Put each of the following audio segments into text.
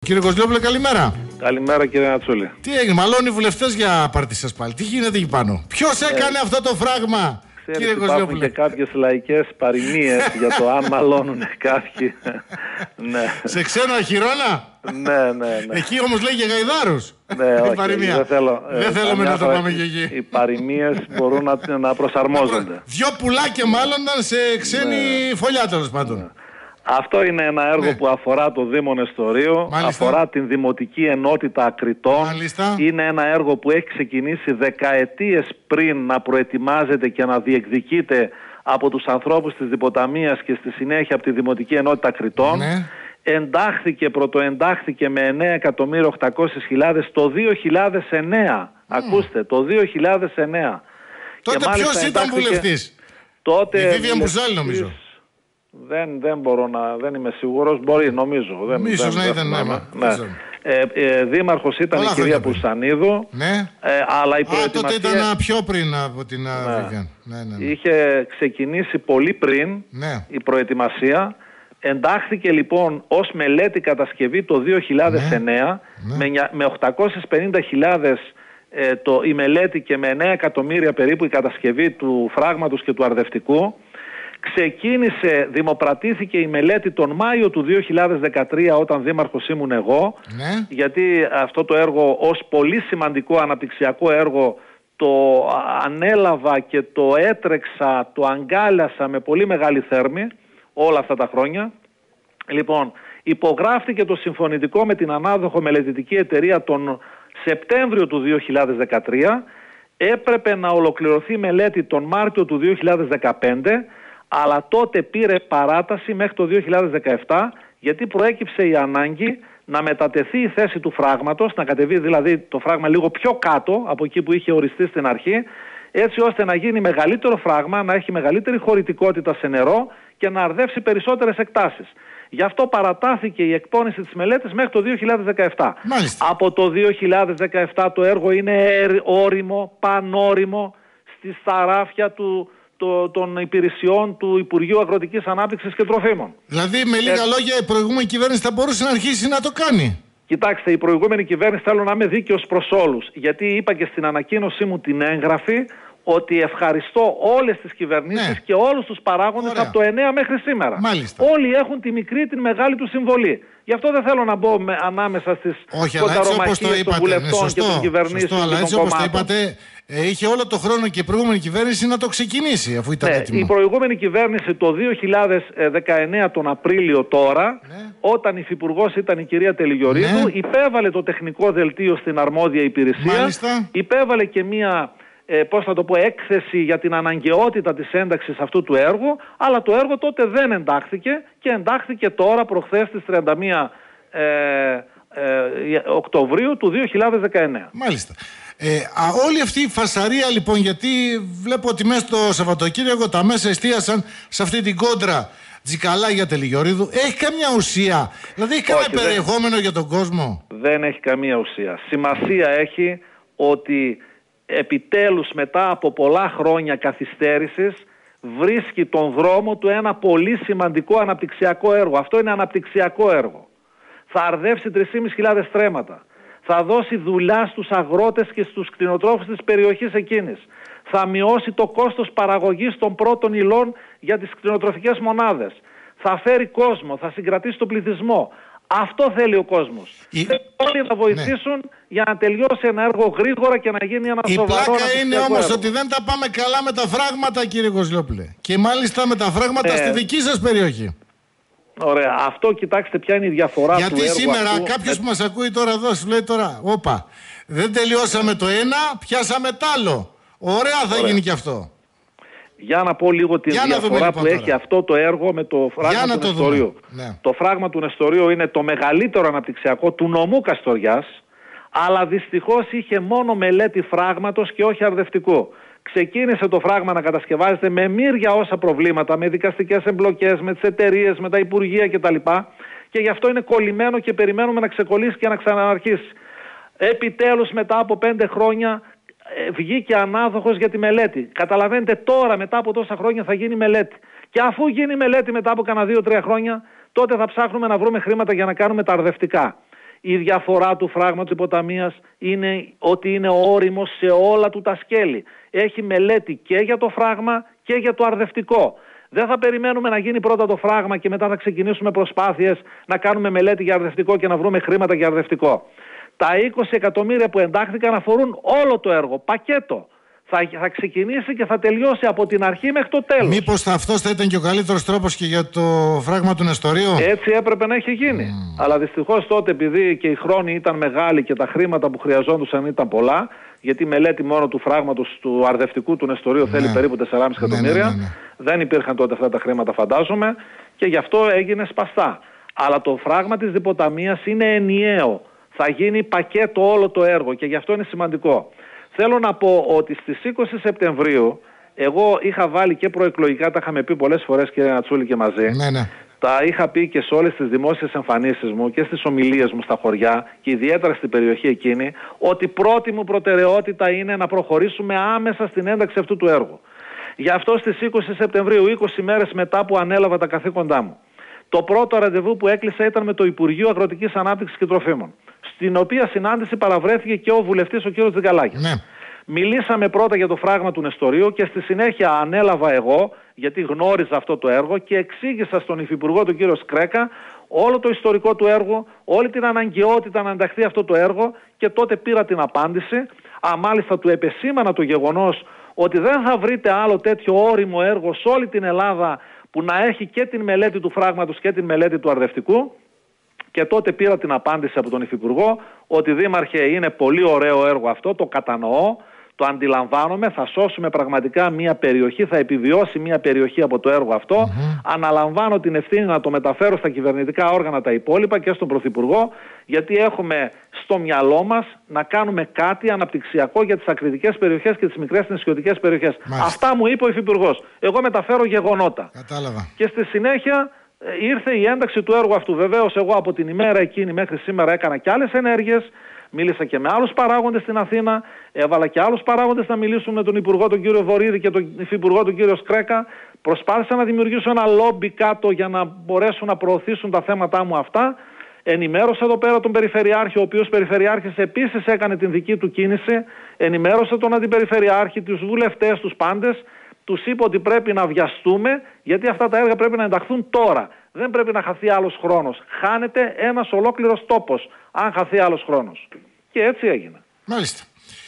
Κύριε Κοσλόπουλε, καλημέρα. Καλημέρα κύριε Νατσούλη. Τι έγινε, μαλώνουν οι βουλευτές για πάρτι σας πάλι. Τι γίνεται εκεί πάνω? Ποιος έκανε αυτό το φράγμα, κύριε Κοσλόπουλε? Υπάρχουν και κάποιες λαϊκές παροιμίες για το αν μαλώνουν κάποιοι. Ναι. Σε ξένο αχυρώνα? Ναι. Εκεί όμως λέει για γαϊδάρους. Ναι, όχι, δεν θέλουμε να το πάμε και εκεί. Οι παροιμίες μπορούν να προσαρμόζονται. Δυο πουλάκια μάλλονταν σε ξένη φωλιά, τέλος πάντων. Αυτό είναι ένα έργο που αφορά το Δήμο Νεστορείο, αφορά την Δημοτική Ενότητα Ακριτών. Είναι ένα έργο που έχει ξεκινήσει δεκαετίες πριν να προετοιμάζεται και να διεκδικείται από τους ανθρώπους της Διποταμίας και στη συνέχεια από τη Δημοτική Ενότητα Ακριτών. Πρωτοεντάχθηκε με 9.800.000 το 2009. Ακούστε, το 2009. Τότε ποιος ήταν βουλευτής? Τότε η Βίβια Μπουζάλη, νομίζω. Δεν είμαι σίγουρος, μπορεί, νομίζω. Ίσως να ήταν, δήμαρχος ήταν η κυρία Πουρσανίδου. Ναι. Αλλά η προετοιμασία... τότε ήταν πιο πριν από την Βίβια. Είχε ξεκινήσει πολύ πριν η προετοιμασία. Εντάχθηκε λοιπόν ως μελέτη κατασκευή το 2009 με 850.000 η μελέτη και με 9 εκατομμύρια περίπου η κατασκευή του φράγματος και του αρδευτικού. Δημοπρατήθηκε η μελέτη τον Μάιο του 2013 όταν δήμαρχος ήμουν εγώ, γιατί αυτό το έργο ως πολύ σημαντικό αναπτυξιακό έργο το ανέλαβα και το έτρεξα, το αγκάλιασα με πολύ μεγάλη θέρμη όλα αυτά τα χρόνια. Λοιπόν, υπογράφτηκε το συμφωνητικό με την ανάδοχο μελετητική εταιρεία τον Σεπτέμβριο του 2013. Έπρεπε να ολοκληρωθεί μελέτη τον Μάρτιο του 2015, αλλά τότε πήρε παράταση μέχρι το 2017, γιατί προέκυψε η ανάγκη να μετατεθεί η θέση του φράγματος, να κατεβεί δηλαδή το φράγμα λίγο πιο κάτω από εκεί που είχε οριστεί στην αρχή, έτσι ώστε να γίνει μεγαλύτερο φράγμα, να έχει μεγαλύτερη χωρητικότητα σε νερό και να αρδεύσει περισσότερες εκτάσεις. Γι' αυτό παρατάθηκε η εκπόνηση της μελέτης μέχρι το 2017. Από το 2017 το έργο είναι όριμο, πανόριμο, στα ράφια των υπηρεσιών του Υπουργείου Αγροτικής Ανάπτυξης και Τροφίμων. Δηλαδή, με λίγα λόγια, η προηγούμενη κυβέρνηση θα μπορούσε να αρχίσει να το κάνει. Κοιτάξτε, η προηγούμενη κυβέρνηση, θέλω να είμαι δίκαιος προς όλους, γιατί είπα και στην ανακοίνωσή μου την έγγραφη ότι ευχαριστώ όλες τις κυβερνήσεις και όλους τους παράγοντες από το 9 μέχρι σήμερα. Όλοι έχουν τη μικρή, την μεγάλη του συμβολή. Γι' αυτό δεν θέλω να μπω ανάμεσα στις κονταρομαχίες των βουλευτών και των κυβερνήσεων. Αλλά έτσι όπως το είπατε, είχε όλο το χρόνο και η προηγούμενη κυβέρνηση να το ξεκινήσει, αφού ήταν έτοιμο. Η προηγούμενη κυβέρνηση το 2019 τον Απρίλιο τώρα, όταν η υφυπουργός ήταν η κυρία Τελιγιορίδου, υπέβαλε το τεχνικό δελτίο στην αρμόδια υπηρεσία, υπέβαλε και μία έκθεση για την αναγκαιότητα της ένταξης αυτού του έργου, αλλά το έργο τότε δεν εντάχθηκε και εντάχθηκε τώρα προχθές στις 31 Οκτωβρίου του 2019. Μάλιστα. Όλη αυτή η φασαρία λοιπόν, γιατί βλέπω ότι μέσα στο Σαββατοκύριακο τα μέσα εστίασαν σε αυτή την κόντρα Τζικαλάγια Τελιγιορίδου, έχει καμιά ουσία? Δηλαδή έχει κανένα περιεχόμενο για τον κόσμο? Δεν έχει καμία ουσία. Σημασία έχει ότι επιτέλους μετά από πολλά χρόνια καθυστέρησης βρίσκει τον δρόμο του ένα πολύ σημαντικό αναπτυξιακό έργο. Αυτό είναι αναπτυξιακό έργο. Θα αρδεύσει 3.500 στρέμματα. Θα δώσει δουλειά στους αγρότες και στους κτηνοτρόφους της περιοχής εκείνης. Θα μειώσει το κόστος παραγωγής των πρώτων υλών για τις κτηνοτροφικές μονάδες. Θα φέρει κόσμο, θα συγκρατήσει τον πληθυσμό. Αυτό θέλει ο κόσμος. Όλοι να βοηθήσουν για να τελειώσει ένα έργο γρήγορα και να γίνει ένα σοβαρό αναπτυξιακό έργο. Η πλάκα είναι όμως ότι δεν τα πάμε καλά με τα φράγματα, κύριε Κοσλόπουλε. Και μάλιστα με τα φράγματα στη δική σας περιοχή. Ωραία. Αυτό, κοιτάξτε ποια είναι η διαφορά του έργου. Γιατί σήμερα κάποιος που μας ακούει τώρα εδώ σου λέει τώρα, όπα, δεν τελειώσαμε το ένα, πιάσαμε τ' άλλο. Ωραία θα γίνει και αυτό. Για να πω λίγο τη διαφορά που έχει αυτό το έργο με το φράγμα του Νεστορείου. Το φράγμα του Νεστορείου είναι το μεγαλύτερο αναπτυξιακό του νομού Καστοριάς, αλλά δυστυχώς είχε μόνο μελέτη φράγματος και όχι αρδευτικού. Ξεκίνησε το φράγμα να κατασκευάζεται με μύρια όσα προβλήματα, με δικαστικές εμπλοκές, με τις εταιρείες, με τα υπουργεία κτλ. Και γι' αυτό είναι κολλημένο και περιμένουμε να ξεκολλήσει και να ξαναρχίσει. Επιτέλους μετά από 5 χρόνια βγήκε ανάδοχος για τη μελέτη. Καταλαβαίνετε, τώρα μετά από τόσα χρόνια θα γίνει μελέτη. Και αφού γίνει μελέτη μετά από κανένα 2-3 χρόνια, τότε θα ψάχνουμε να βρούμε χρήματα για να κάνουμε τα αρδευτικά. Η διαφορά του φράγματος υποταμείας είναι ότι είναι όριμος σε όλα του τα σκέλη. Έχει μελέτη και για το φράγμα και για το αρδευτικό. Δεν θα περιμένουμε να γίνει πρώτα το φράγμα και μετά θα ξεκινήσουμε προσπάθειες να κάνουμε μελέτη για αρδευτικό και να βρούμε χρήματα για αρδευτικό. Τα 20 εκατομμύρια που εντάχθηκαν αφορούν όλο το έργο, πακέτο. Θα ξεκινήσει και θα τελειώσει από την αρχή μέχρι το τέλος. Μήπως αυτός θα ήταν και ο καλύτερος τρόπος και για το φράγμα του Νεστορίου? Έτσι έπρεπε να έχει γίνει. Αλλά δυστυχώς τότε, επειδή και οι χρόνοι ήταν μεγάλοι και τα χρήματα που χρειαζόντουσαν ήταν πολλά, γιατί η μελέτη μόνο του φράγματος του αρδευτικού του Νεστορίου θέλει περίπου 4,5 εκατομμύρια, δεν υπήρχαν τότε αυτά τα χρήματα, φαντάζομαι, και γι' αυτό έγινε σπαστά. Αλλά το φράγμα της διποταμείας είναι ενιαίο. Θα γίνει πακέτο όλο το έργο και γι' αυτό είναι σημαντικό. Θέλω να πω ότι στις 20 Σεπτεμβρίου, εγώ είχα βάλει και προεκλογικά, τα είχαμε πει πολλές φορές κύριε Νατσούλη και μαζί, τα είχα πει και σε όλες τις δημόσιες εμφανίσεις μου και στις ομιλίες μου στα χωριά και ιδιαίτερα στην περιοχή εκείνη, ότι πρώτη μου προτεραιότητα είναι να προχωρήσουμε άμεσα στην ένταξη αυτού του έργου. Γι' αυτό στις 20 Σεπτεμβρίου, 20 μέρες μετά που ανέλαβα τα καθήκοντά μου, το πρώτο ραντεβού που έκλεισα ήταν με το Υπουργείο Αγροτικής Ανάπτυξης και Τροφίμων, στην οποία συνάντηση παραβρέθηκε και ο βουλευτής ο κ. Τζιγκαλάκης. Μιλήσαμε πρώτα για το φράγμα του Νεστορίου και στη συνέχεια ανέλαβα εγώ, γιατί γνώριζα αυτό το έργο, και εξήγησα στον Υφυπουργό τον κύριο Σκρέκα όλο το ιστορικό του έργου, όλη την αναγκαιότητα να ενταχθεί αυτό το έργο, και τότε πήρα την απάντηση. Μάλιστα του επεσήμανα το γεγονός ότι δεν θα βρείτε άλλο τέτοιο όριμο έργο σε όλη την Ελλάδα που να έχει και την μελέτη του φράγματος και την μελέτη του αρδευτικού. Και τότε πήρα την απάντηση από τον Υφυπουργό ότι δήμαρχε, είναι πολύ ωραίο έργο αυτό, το κατανοώ, το αντιλαμβάνομαι, θα σώσουμε πραγματικά μια περιοχή, θα επιβιώσει μια περιοχή από το έργο αυτό. Αναλαμβάνω την ευθύνη να το μεταφέρω στα κυβερνητικά όργανα τα υπόλοιπα και στον Πρωθυπουργό, γιατί έχουμε στο μυαλό μας να κάνουμε κάτι αναπτυξιακό για τις ακριτικές περιοχές και τις μικρές νησιωτικές περιοχές. Αυτά μου είπε ο Υφυπουργός. Εγώ μεταφέρω γεγονότα. Κατάλαβα. Και στη συνέχεια ήρθε η ένταξη του έργου αυτού. Βεβαίως εγώ από την ημέρα εκείνη μέχρι σήμερα έκανα και άλλες ενέργειες. Μίλησα και με άλλους παράγοντες στην Αθήνα, έβαλα και άλλους παράγοντες να μιλήσουν με τον Υπουργό τον κύριο Βορίδη και τον Υφυπουργό τον κύριο Σκρέκα. Προσπάθησα να δημιουργήσω ένα λόμπι κάτω για να μπορέσουν να προωθήσουν τα θέματά μου αυτά. Ενημέρωσα εδώ πέρα τον Περιφερειάρχη, ο οποίος Περιφερειάρχης επίσης έκανε την δική του κίνηση. Ενημέρωσα τον Αντιπεριφερειάρχη, τους βουλευτές, τους πάντες. Τους είπα ότι πρέπει να βιαστούμε, γιατί αυτά τα έργα πρέπει να ενταχθούν τώρα. Δεν πρέπει να χαθεί άλλος χρόνος. Χάνεται ένας ολόκληρος τόπος, αν χαθεί άλλος χρόνος. Και έτσι έγινε. Μάλιστα.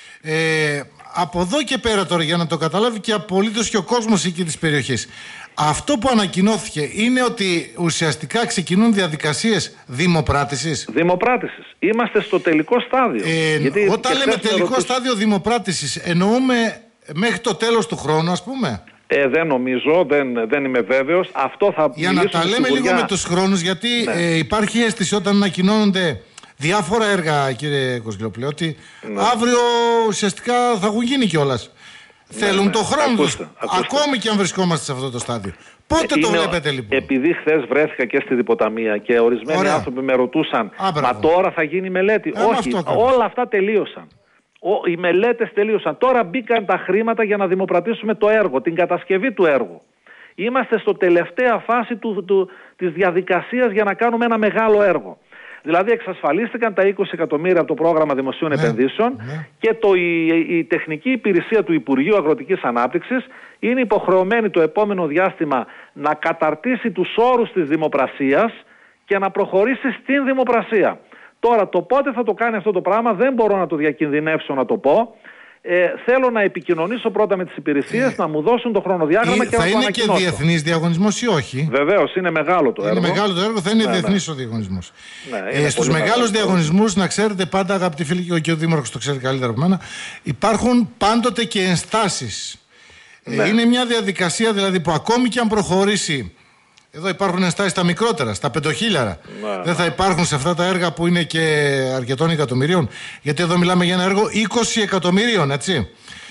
Από εδώ και πέρα τώρα, για να το καταλάβει και απολύτως και ο κόσμος εκεί της περιοχής, αυτό που ανακοινώθηκε είναι ότι ουσιαστικά ξεκινούν διαδικασίες δημοπράτησης. Δημοπράτησης. Είμαστε στο τελικό στάδιο. Όταν λέμε τελικό στάδιο δημοπράτησης, εννοούμε μέχρι το τέλος του χρόνου, ας πούμε? Δεν νομίζω, δεν είμαι βέβαιος. Αυτό θα για να τα λέμε λίγο με τους χρόνους, γιατί υπάρχει αίσθηση όταν ανακοινώνονται διάφορα έργα, κύριε Κοσγελοπλέ, ότι αύριο ουσιαστικά θα έχουν γίνει κιόλας. Θέλουν το χρόνο τους, ακόμη και αν βρισκόμαστε σε αυτό το στάδιο. Πότε το βλέπετε λοιπόν? Επειδή χθες βρέθηκα και στη Διποταμεία και ορισμένοι άνθρωποι με ρωτούσαν, μα τώρα θα γίνει μελέτη? Όχι, όλα αυτά τελείωσαν. Οι μελέτες τελείωσαν. Τώρα μπήκαν τα χρήματα για να δημοπρατήσουμε το έργο, την κατασκευή του έργου. Είμαστε στο τελευταία φάση της διαδικασίας για να κάνουμε ένα μεγάλο έργο. Δηλαδή εξασφαλίστηκαν τα 20 εκατομμύρια από το πρόγραμμα δημοσίων επενδύσεων και η τεχνική υπηρεσία του Υπουργείου Αγροτικής Ανάπτυξης είναι υποχρεωμένη το επόμενο διάστημα να καταρτήσει τους όρους της δημοπρασίας και να προχωρήσει στην δημοπρασία. Τώρα το πότε θα το κάνει αυτό το πράγμα δεν μπορώ να το διακινδυνεύσω να το πω. Θέλω να επικοινωνήσω πρώτα με τις υπηρεσίες να μου δώσουν το χρονοδιάγραμμα και να το ανακοινώσω. Θα είναι και διεθνής διαγωνισμός ή όχι? Βεβαίως, είναι μεγάλο το έργο. Είναι μεγάλο το έργο, θα είναι διεθνής ο διαγωνισμός. Στους μεγάλους διαγωνισμούς, να ξέρετε πάντα, αγαπητοί φίλοι, και ο Δήμαρχος το ξέρει καλύτερα από μένα, υπάρχουν πάντοτε και ενστάσεις. Είναι μια διαδικασία δηλαδή που ακόμη και αν προχωρήσει. Εδώ υπάρχουν ενστάσεις στα μικρότερα, στα 5.000. Δεν θα υπάρχουν σε αυτά τα έργα που είναι και αρκετών εκατομμυρίων. Γιατί εδώ μιλάμε για ένα έργο 20 εκατομμυρίων, έτσι.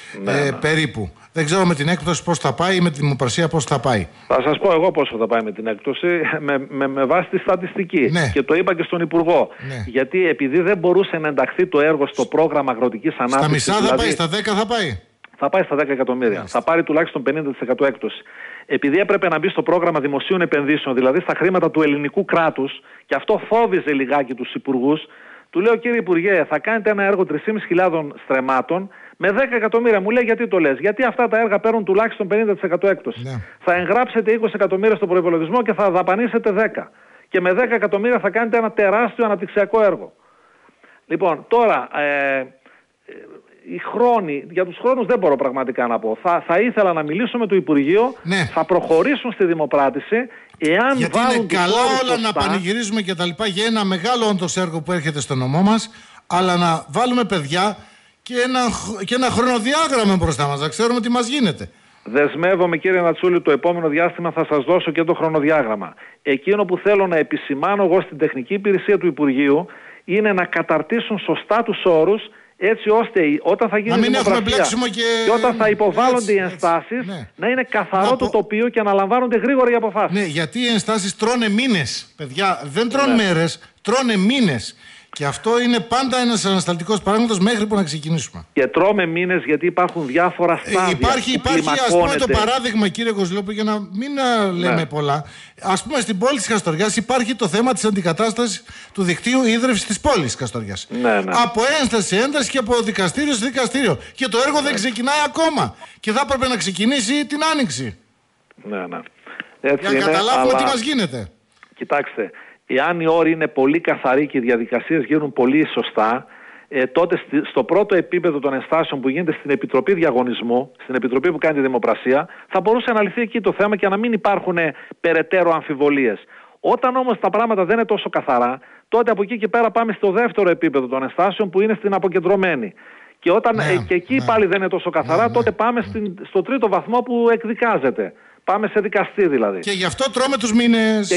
Περίπου. Δεν ξέρω με την έκπτωση πώς θα πάει ή με τη δημοπρασία πώς θα πάει. Θα σας πω εγώ πώς θα πάει με την έκπτωση, με βάση τη στατιστική. Και το είπα και στον Υπουργό. Γιατί επειδή δεν μπορούσε να ενταχθεί το έργο στο πρόγραμμα αγροτικής ανάπτυξης. Στα μισά θα πάει, στα 10 θα πάει. Θα πάει στα 10 εκατομμύρια. Θα πάρει τουλάχιστον 50% έκπτωση. επειδή έπρεπε να μπει στο πρόγραμμα δημοσίων επενδύσεων, δηλαδή στα χρήματα του ελληνικού κράτους, και αυτό φόβιζε λιγάκι τους υπουργούς, του λέω, κύριε Υπουργέ, θα κάνετε ένα έργο 3.500 στρεμμάτων με 10 εκατομμύρια. Μου λέει, γιατί το λες? Γιατί αυτά τα έργα παίρνουν τουλάχιστον 50% έκπτωση. Ναι. Θα εγγράψετε 20 εκατομμύρια στο προϋπολογισμό και θα δαπανίσετε 10. Και με 10 εκατομμύρια θα κάνετε ένα τεράστιο αναπτυξιακό έργο. Λοιπόν, τώρα, οι χρόνοι, για τους χρόνους δεν μπορώ πραγματικά να πω. Θα ήθελα να μιλήσω με το Υπουργείο, ναι. Θα προχωρήσουν στη δημοπράτηση. Εάν γιατί είναι καλά όλα να πανηγυρίζουμε και τα λοιπά για ένα μεγάλο όντως έργο που έρχεται στο νομό μας, αλλά να βάλουμε παιδιά και ένα χρονοδιάγραμμα μπροστά μας, να ξέρουμε τι μας γίνεται. Δεσμεύομαι, κύριε Νατσούλη, το επόμενο διάστημα θα σας δώσω και το χρονοδιάγραμμα. Εκείνο που θέλω να επισημάνω εγώ στην τεχνική υπηρεσία του Υπουργείου είναι να καταρτήσουν σωστά τους όρους, έτσι ώστε όταν θα γίνει δημοκρατία και όταν θα υποβάλλονται οι ενστάσεις, ναι, να είναι καθαρό το τοπίο και να λαμβάνονται γρήγορα οι αποφάσεις. Ναι, γιατί οι ενστάσεις τρώνε μήνες, παιδιά, δεν τρώνε μέρες, τρώνε μήνες. Και αυτό είναι πάντα ένας ανασταλτικός παράγοντας μέχρι που να ξεκινήσουμε. Και τρώμε μήνες γιατί υπάρχουν διάφορα στάδια. Υπάρχει ας πούμε το παράδειγμα, κύριε Κοζηλόπουλο, για να μην λέμε πολλά. Ας πούμε στην πόλη της Καστοριάς υπάρχει το θέμα της αντικατάστασης του δικτύου ίδρυυσης της πόλης της Καστοριάς. Ναι. Από ένσταση σε ένταση και από δικαστήριο σε δικαστήριο. Και το έργο δεν ξεκινάει ακόμα. Και θα έπρεπε να ξεκινήσει την Άνοιξη. Ναι. Έτσι για να καταλάβουμε τι μας γίνεται. Κοιτάξτε. Εάν οι όροι είναι πολύ καθαροί και οι διαδικασίες γίνουν πολύ σωστά, τότε στο πρώτο επίπεδο των ενστάσεων που γίνεται στην Επιτροπή Διαγωνισμού, στην Επιτροπή που κάνει τη Δημοπρασία, θα μπορούσε να λυθεί εκεί το θέμα και να μην υπάρχουν περαιτέρω αμφιβολίες. Όταν όμως τα πράγματα δεν είναι τόσο καθαρά, τότε από εκεί και πέρα πάμε στο δεύτερο επίπεδο των ενστάσεων που είναι στην αποκεντρωμένη. Και όταν και εκεί πάλι δεν είναι τόσο καθαρά, τότε πάμε στο τρίτο βαθμό που εκδικάζεται. Πάμε σε δικαστή δηλαδή. Και γι' αυτό τρώμε τους μήνες.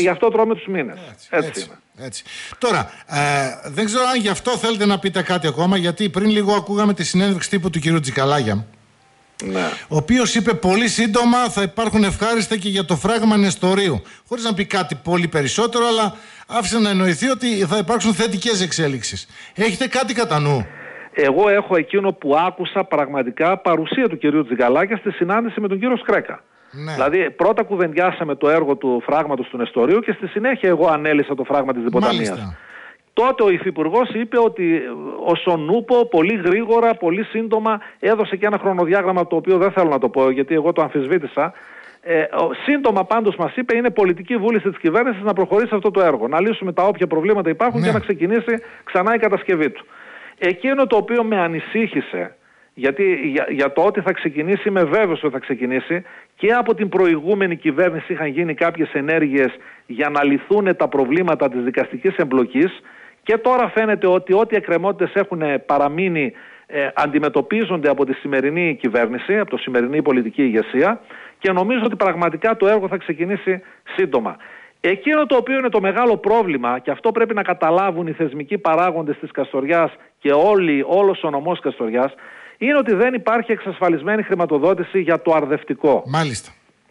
Έτσι. Τώρα, δεν ξέρω αν γι' αυτό θέλετε να πείτε κάτι ακόμα, γιατί πριν λίγο ακούγαμε τη συνέντευξη τύπου του κυρίου Τζικαλάγια. Ναι. Ο οποίος είπε πολύ σύντομα θα υπάρχουν ευχάριστα και για το φράγμα Νεστορίου. Χωρίς να πει κάτι πολύ περισσότερο, αλλά άφησε να εννοηθεί ότι θα υπάρξουν θετικές εξέλιξεις. Έχετε κάτι κατά νου? Εγώ έχω εκείνο που άκουσα πραγματικά παρουσία του κυρίου Τζικαλάγια στη συνάντηση με τον κύριο Σκρέκα. Ναι. Δηλαδή πρώτα κουβεντιάσαμε το έργο του φράγματος του Νεστορίου και στη συνέχεια εγώ ανέλησα το φράγμα της Διποταμίας. Τότε ο υφυπουργός είπε ότι ο Σονούπο πολύ γρήγορα, πολύ σύντομα έδωσε και ένα χρονοδιάγραμμα, το οποίο δεν θέλω να το πω γιατί εγώ το αμφισβήτησα. Σύντομα πάντως μας είπε είναι πολιτική βούληση της κυβέρνησης να προχωρήσει αυτό το έργο, να λύσουμε τα όποια προβλήματα υπάρχουν, ναι, και να ξεκινήσει ξανά η κατασκευή του. Εκείνο το οποίο με ανησύχησε, γιατί για το ότι θα ξεκινήσει, είμαι βέβαιος ότι θα ξεκινήσει, και από την προηγούμενη κυβέρνηση είχαν γίνει κάποιες ενέργειες για να λυθούν τα προβλήματα της δικαστικής εμπλοκής, και τώρα φαίνεται ότι ό,τι εκκρεμότητες έχουν παραμείνει αντιμετωπίζονται από τη σημερινή κυβέρνηση, από το σημερινή πολιτική ηγεσία, και νομίζω ότι πραγματικά το έργο θα ξεκινήσει σύντομα. Εκείνο το οποίο είναι το μεγάλο πρόβλημα, και αυτό πρέπει να καταλάβουν οι θεσμικοί παράγοντες της Καστοριάς και όλος ο νομός Καστοριάς, είναι ότι δεν υπάρχει εξασφαλισμένη χρηματοδότηση για το αρδευτικό. Μάλιστα.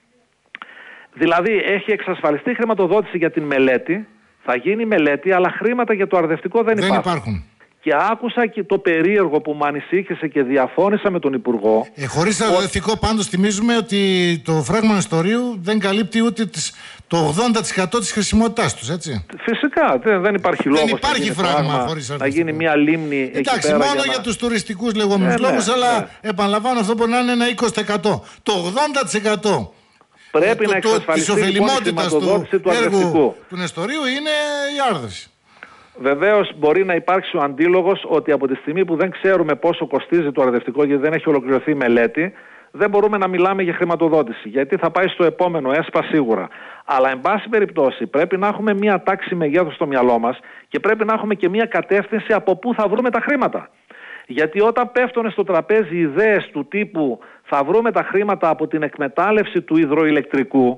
Δηλαδή έχει εξασφαλιστεί χρηματοδότηση για την μελέτη, θα γίνει μελέτη, αλλά χρήματα για το αρδευτικό δεν υπάρχουν. Και άκουσα και το περίεργο που με ανησύχησε και διαφώνησα με τον Υπουργό. Χωρίς αρδευτικό πάντως θυμίζουμε ότι το φράγμα Νεστορίου δεν καλύπτει ούτε το 80% της χρησιμότητάς τους, έτσι. Φυσικά, δεν υπάρχει λόγος. Δεν υπάρχει φράγμα χωρίς αρδευτικό. Να γίνει μια λίμνη. Εντάξει, μόνο για τους τουριστικούς λεγόμενους λόγους, αλλά επαναλαμβάνω, αυτό μπορεί να είναι ένα 20%. Το 80% πρέπει να εξασφαλιστεί η χρηματοδότηση του αρδευτικού. Του Νεστορίου είναι η άρδευση. Βεβαίως μπορεί να υπάρξει ο αντίλογος ότι από τη στιγμή που δεν ξέρουμε πόσο κοστίζει το αρδευτικό, γιατί δεν έχει ολοκληρωθεί η μελέτη, δεν μπορούμε να μιλάμε για χρηματοδότηση, γιατί θα πάει στο επόμενο ΕΣΠΑ σίγουρα. Αλλά εν πάση περιπτώσει πρέπει να έχουμε μια τάξη μεγέθους στο μυαλό μας και πρέπει να έχουμε και μια κατεύθυνση από πού θα βρούμε τα χρήματα. Γιατί όταν πέφτουν στο τραπέζι ιδέες του τύπου θα βρούμε τα χρήματα από την εκμετάλλευση του υδροηλεκτρικού.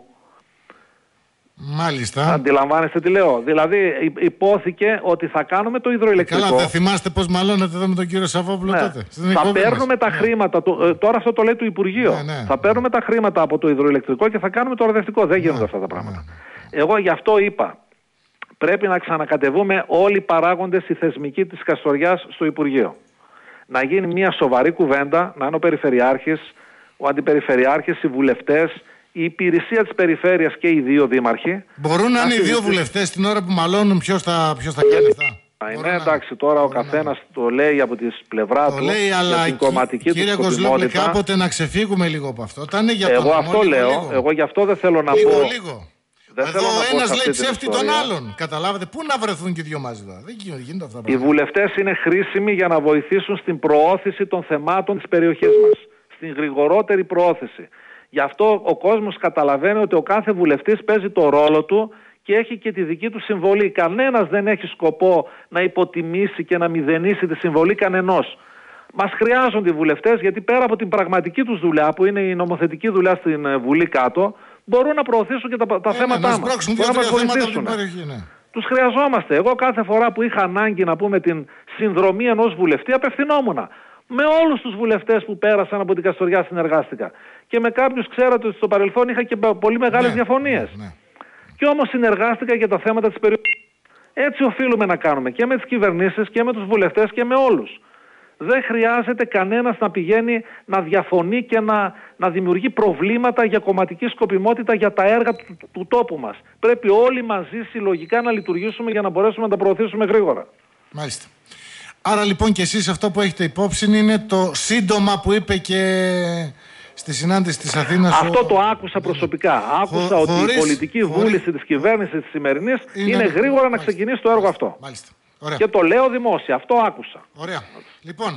Μάλιστα. Αντιλαμβάνεστε τι λέω? Δηλαδή υπόθηκε ότι θα κάνουμε το υδροηλεκτρικό. Καλά, δεν θυμάστε πώς μαλώνετε εδώ με τον κύριο Σαββόπουλο, ναι, τότε? Θα παίρνουμε τα χρήματα, τώρα αυτό το λέει το Υπουργείο. Ναι. Θα παίρνουμε τα χρήματα από το υδροηλεκτρικό και θα κάνουμε το αρδευτικό. Δεν γίνονται αυτά τα πράγματα. Εγώ γι' αυτό είπα, πρέπει να ξανακατεβούμε όλοι οι παράγοντες, οι θεσμικοί της Καστοριάς στο Υπουργείο. Να γίνει μια σοβαρή κουβέντα, να είναι ο Περιφερειάρχης, ο Αντιπεριφερειάρχης, οι βουλευτές, η υπηρεσία της περιφέρειας και οι δύο δήμαρχοι. Μπορούν να είναι οι δύο βουλευτές την ώρα που μαλώνουν ποιος θα κάνει αυτά. Είναι εντάξει, τώρα ο καθένας το λέει από τη πλευρά του. Λέει, αλλά την κομματική του κύριε Κοζλόπουλε, κάποτε να ξεφύγουμε λίγο από αυτό. Όταν είναι για εγώ αυτό λέω. Λίγο. Εγώ γι' αυτό δεν θέλω να πω. Λίγο. Εδώ ένας λέει ψεύτη τον άλλον. Καταλάβατε, πού να βρεθούν και οι δύο μαζί τώρα. Δεν γίνεται αυτά. Οι βουλευτές είναι χρήσιμοι για να βοηθήσουν στην προώθηση των θεμάτων της περιοχής μας. Στην γρηγορότερη προώθηση. Γι' αυτό ο κόσμος καταλαβαίνει ότι ο κάθε βουλευτής παίζει το ρόλο του και έχει και τη δική του συμβολή. Κανένας δεν έχει σκοπό να υποτιμήσει και να μηδενίσει τη συμβολή κανενός. Μας χρειάζονται οι βουλευτές, γιατί πέρα από την πραγματική τους δουλειά, που είναι η νομοθετική δουλειά στην Βουλή κάτω, μπορούν να προωθήσουν και τα θέματά μας. Μπορούν να μας βοηθήσουν. Τους χρειαζόμαστε. Εγώ κάθε φορά που είχα ανάγκη να πούμε την συνδρομή ενός βουλευτή, απευθυνόμουνα. Με όλους τους βουλευτές που πέρασαν από την Καστοριά συνεργάστηκα. Και με κάποιους, ξέρατε ότι στο παρελθόν είχα και πολύ μεγάλες διαφωνίες. Και όμως συνεργάστηκα για τα θέματα της περιοχής. Έτσι οφείλουμε να κάνουμε και με τις κυβερνήσεις και με τους βουλευτές και με όλους. Δεν χρειάζεται κανένας να πηγαίνει να διαφωνεί και να δημιουργεί προβλήματα για κομματική σκοπιμότητα για τα έργα του τόπου μας. Πρέπει όλοι μαζί συλλογικά να λειτουργήσουμε για να μπορέσουμε να τα προωθήσουμε γρήγορα. Μάλιστα. Άρα λοιπόν και εσείς αυτό που έχετε υπόψη είναι το σύντομα που είπε και στη συνάντηση της Αθήνας. Αυτό το άκουσα προσωπικά. Άκουσα ότι η πολιτική βούληση της κυβέρνησης της σημερινής είναι γρήγορα να ξεκινήσει το έργο αυτό. Μάλιστα. Ωραία. Και το λέω δημόσια. Αυτό άκουσα. Ωραία. Λοιπόν,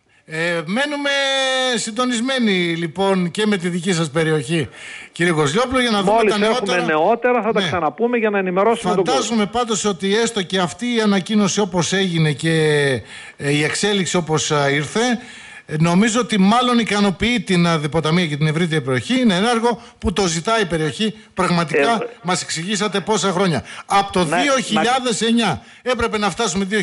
μένουμε συντονισμένοι λοιπόν και με τη δική σας περιοχή, κύριε Κοζλόπουλο, για να δούμε τα νεότερα. Μόλις έχουμε νεότερα θα τα ξαναπούμε για να ενημερώσουμε τον κόσμο. Φαντάζομαι πάντως ότι έστω και αυτή η ανακοίνωση όπως έγινε και η εξέλιξη όπως ήρθε, νομίζω ότι μάλλον ικανοποιεί την διποταμία και την ευρύτερη περιοχή. Είναι ένα έργο που το ζητάει η περιοχή. Πραγματικά μας εξηγήσατε πόσα χρόνια. Από το 2009 έπρεπε να φτάσουμε 2019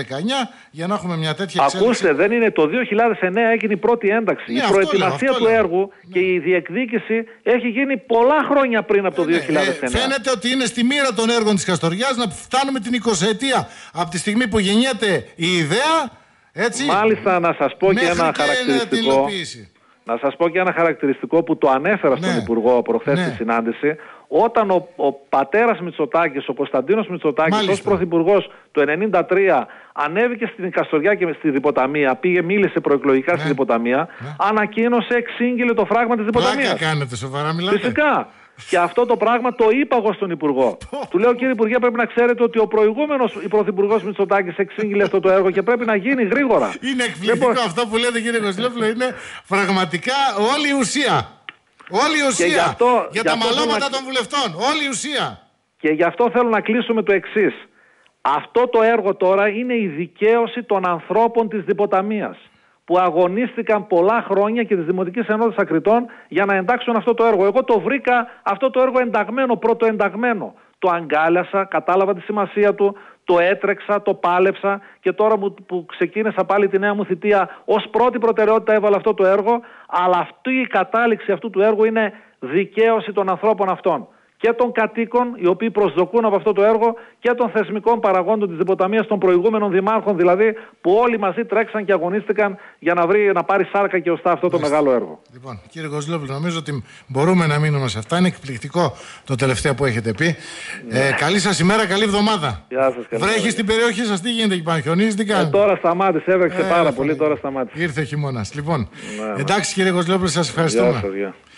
για να έχουμε μια τέτοια εξέλιξη. Ακούστε, δεν είναι το 2009 έγινε η πρώτη ένταξη. Η προετοιμασία του έργου και η διεκδίκηση έχει γίνει πολλά χρόνια πριν από το 2009. Φαίνεται ότι είναι στη μοίρα των έργων της Καστοριάς να φτάνουμε την 20 ετία από τη στιγμή που γεννιέται η ιδέα. Έτσι. Μάλιστα να σας πω και ένα χαρακτηριστικό. Να σας πω και ένα χαρακτηριστικό που το ανέφερα στον Υπουργό προχθές στη συνάντηση. Όταν ο πατέρας Μητσοτάκης, ο Κωνσταντίνος Μητσοτάκης, ως Πρωθυπουργός το 1993 ανέβηκε στην Καστοριά και στη διποταμία, μίλησε προεκλογικά στη διποταμία, ανακοίνωσε, εξήγηλε το φράγμα της διποταμίας. Πλάκα κάνετε, σοβαρά μιλάτε. Φυσικά. Και αυτό το πράγμα το είπα εγώ στον Υπουργό. Του λέω, κύριε Υπουργέ, πρέπει να ξέρετε ότι ο προηγούμενος Πρωθυπουργός Μητσοτάκης εξήγηλε αυτό το έργο και πρέπει να γίνει γρήγορα. Είναι εκπληκτικό αυτό που λέτε, κύριε Κοζλόπουλο. Είναι πραγματικά όλη η ουσία. Όλη η ουσία. Για τα μαλώματα των βουλευτών. Όλη η ουσία. Και γι' αυτό θέλω να κλείσω με το εξής. Αυτό το έργο τώρα είναι η δικαίωση των ανθρώπων της διποταμίας, που αγωνίστηκαν πολλά χρόνια και της Δημοτικής Ενότητας Ακριτών για να εντάξουν αυτό το έργο. Εγώ το βρήκα αυτό το έργο ενταγμένο, πρωτοενταγμένο. Το αγκάλιασα, κατάλαβα τη σημασία του, το έτρεξα, το πάλεψα και τώρα που ξεκίνησα πάλι τη νέα μου θητεία, ως πρώτη προτεραιότητα έβαλα αυτό το έργο, αλλά αυτή η κατάληξη αυτού του έργου είναι δικαίωση των ανθρώπων αυτών. Και των κατοίκων, οι οποίοι προσδοκούν από αυτό το έργο, και των θεσμικών παραγόντων της διποταμίας, των προηγούμενων δημάρχων δηλαδή, που όλοι μαζί τρέξαν και αγωνίστηκαν για να πάρει σάρκα και οστά αυτό το μεγάλο έργο. Λοιπόν, κύριε Κοζλόπουλο, νομίζω ότι μπορούμε να μείνουμε σε αυτά. Είναι εκπληκτικό το τελευταίο που έχετε πει. Καλή σας ημέρα, καλή εβδομάδα. Γεια σας. Βρέχει στην περιοχή σας, τι γίνεται εκεί πάνω, χιονίζει, τι κάνει? Τώρα σταμάτησε, έβρεξε πάρα πολύ, τώρα σταμάτησε. Ήρθε ο χειμώνας. Λοιπόν, εντάξει κύριε Κοζλόπουλο, σας ευχαριστούμε. Γεια σας,